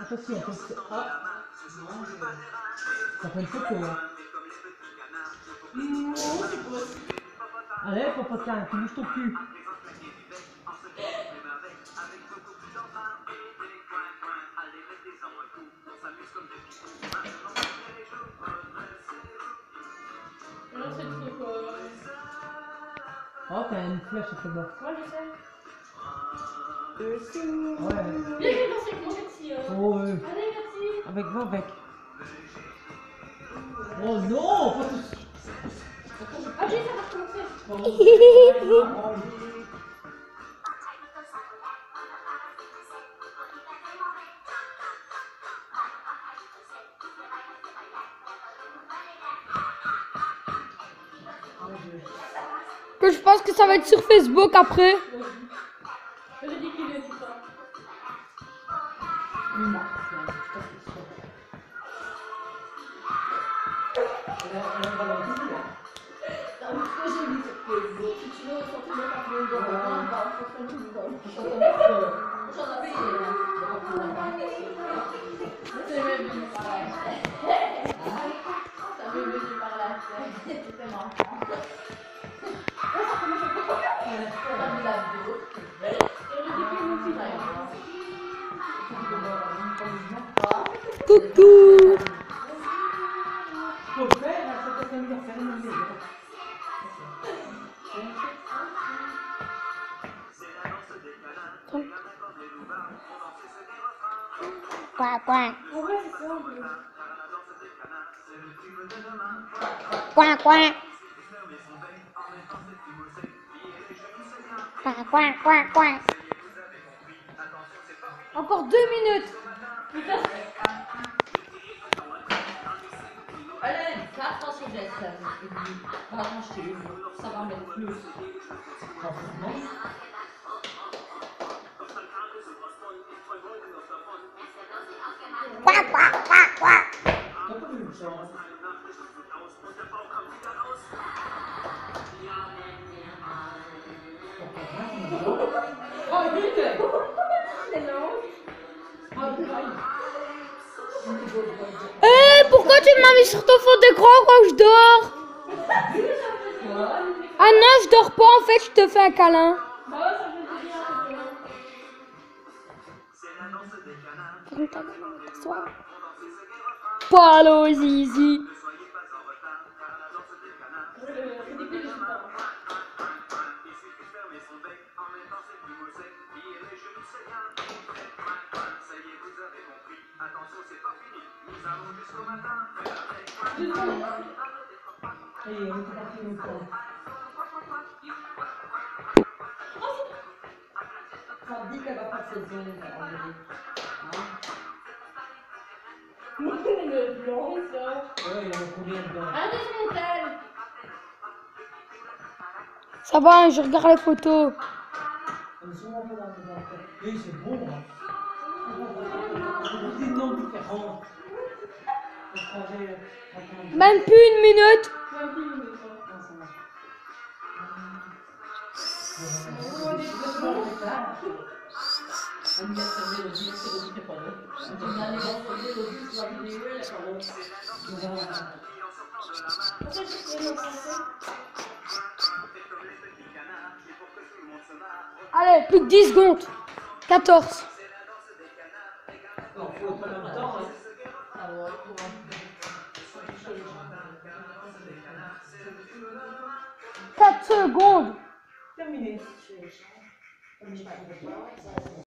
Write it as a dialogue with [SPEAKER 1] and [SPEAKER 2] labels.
[SPEAKER 1] Attention, attention. Ah. Ça fait une photo. Hein.
[SPEAKER 2] Non, c'est possible.
[SPEAKER 1] Allez, popotin, tu bouges ton cul.
[SPEAKER 2] Non, c'est trop quoi.
[SPEAKER 1] Oh, t'as une flèche à tes bords.
[SPEAKER 2] Moi, je sais.
[SPEAKER 1] Ouais.
[SPEAKER 2] Viens, viens danser avec moi, merci.
[SPEAKER 1] Oh,
[SPEAKER 2] Allez, merci.
[SPEAKER 1] avec, va avec. Oh non, pas tout.
[SPEAKER 2] Ah, oui, ça va recommencer.
[SPEAKER 3] Que je pense que ça va être sur Facebook après.
[SPEAKER 2] Je dis qu'il est tout ça.
[SPEAKER 1] Non.
[SPEAKER 2] Moi, j'ai mis sur Facebook. Si tu veux ressortir le papier de j'en avais c'est même venu par la tête. Ça m'est venu par la tête. C'était marrant. Ça commence à faire la vidéo. Je dis qu'il nous fait
[SPEAKER 3] Coucou.
[SPEAKER 1] Faut faire, c'est ton anniversaire, mon bébé.
[SPEAKER 3] Quoi, quoi.
[SPEAKER 2] En vrai, c'est simple.
[SPEAKER 3] Quoi, quoi. Quoi, quoi, quoi, quoi. Encore 2 minutes.
[SPEAKER 2] Putain. Allez, fais attention, Jess. Pas attention, ça va mettre plus.
[SPEAKER 3] Quoi, quoi, quoi, quoi.
[SPEAKER 1] T'as pas vu une chance. Oh, vite!
[SPEAKER 3] Pourquoi tu m'as mis sur ton fond d'écran quand je dors? Ah non, je dors pas en fait, je te fais un câlin.
[SPEAKER 2] Bah ouais, ça fait plaisir.
[SPEAKER 3] T'asseoir. Palo zizi.
[SPEAKER 1] Allez, on est parti longtemps. Ça dit qu'elle va faire cette zone en vérité.
[SPEAKER 2] Le blanc, ça.
[SPEAKER 1] Ouais, il y en a combien dedans?
[SPEAKER 2] Arrêtez ce montel.
[SPEAKER 3] Ça va, je regarde les photos.
[SPEAKER 1] On est souvent pas dans le tête. Oui, c'est bon. Hein. C'est des noms différents.
[SPEAKER 3] Même plus une minute.
[SPEAKER 2] Même plus une minute, ça.
[SPEAKER 1] Ah, ça marche.
[SPEAKER 3] Allez, plus que 10 secondes. 14. 4 secondes.
[SPEAKER 1] Terminé.